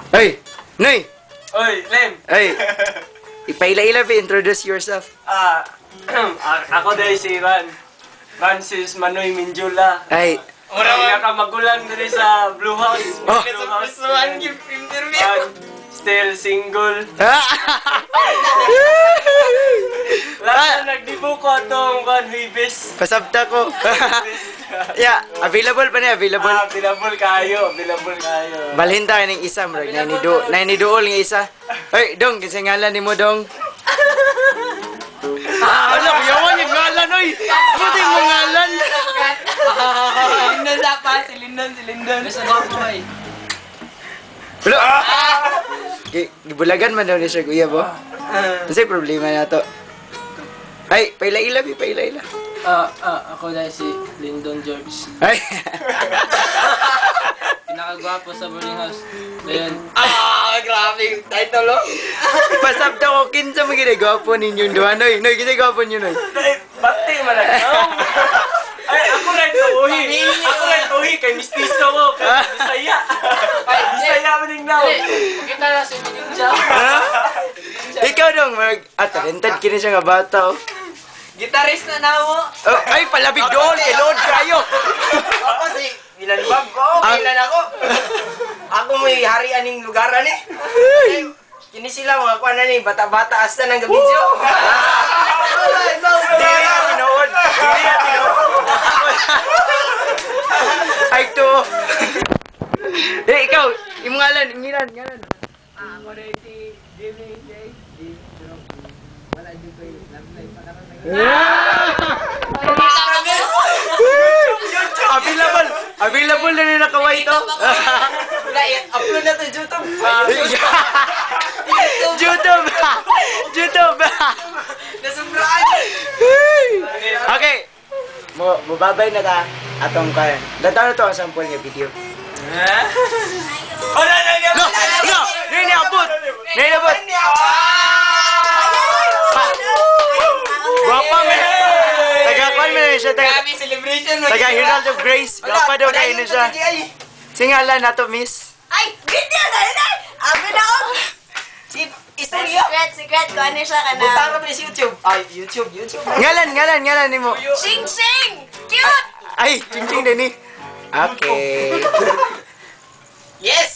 Ay! Noy! Oy, Lem. Ay! Ipaila-ila, introduce yourself. Ako dahil si Francis Manoy Minjula. Ay! Pinakamagulang dito sa Blue House. Oh. Blue House. Still single. Last na nagdibo ko itong Huibis. Pasabta ko. Yeah, available pa niya, available. Available kayo. Balhin tayo ng isa, mrag. Nainiduol ng isa. Ay, Dong, kasi ngalan ni mo, Dong. Alam, yawan yung ngalan, oy! Buti mo ngalan! Lindon dapat, si Lindon. Basta ba mo ay? Wala! Gibulagan man daw ni siya, kuya, bo. Kasi problema na to. Ay, paila-ila, paila-ila. Ako dahil si Lindon George. Ay! Pinakagwapo sa boarding house. Ayun. Grabe yung title, oh. Pasabta ko, kinsa mo ginagawa ninyong duha, Noy. Noy, ginagawa niyo, Noy. Bati man lang. Ay, ako rin tuhi. Ako rin tuhi kay Mistiso mo. Kay Bisaya. Bisaya mo din daw. Kita na si Ninja. Ikaw, Dong, talented kini siya nga bata, oh. Gitarist na na mo. Oh, ay, palabig doon, kay Lord kayo. Ako si Milan Bab. Oo, kailan ako. Ako may harian ng lugaran eh. Kini sila mga kuan na ni bata-bata hasta ng gabidyo. Dili ka tinood. Dili ka tinood. Ay, to. Eh, ikaw, yung ngalan, ngalan. Ako rin si Jimmy J. Wala din ko yung love life. Available na rin nakaway ito. Upload na to YouTube. YouTube. Nasumbraan. Okay. Mababay na ta atong kaya. Data na to ang sample nga video. Oh, na. No. Nini abot. Guwapa mo. Taga-kwan mo na siya. Grabe celebration. Taga-Herald of Grace. Guwapa daw kayo na siya. Singalan na to, miss. Ay, video na rin eh! Abi na ako! Istorya. Secret ko, ano siya ka Buta na? ka pa sa YouTube. Ay, YouTube. Ngalan ni mo. Shing Shing! Cute! Ay, ching-ching din eh. Okay. Yes!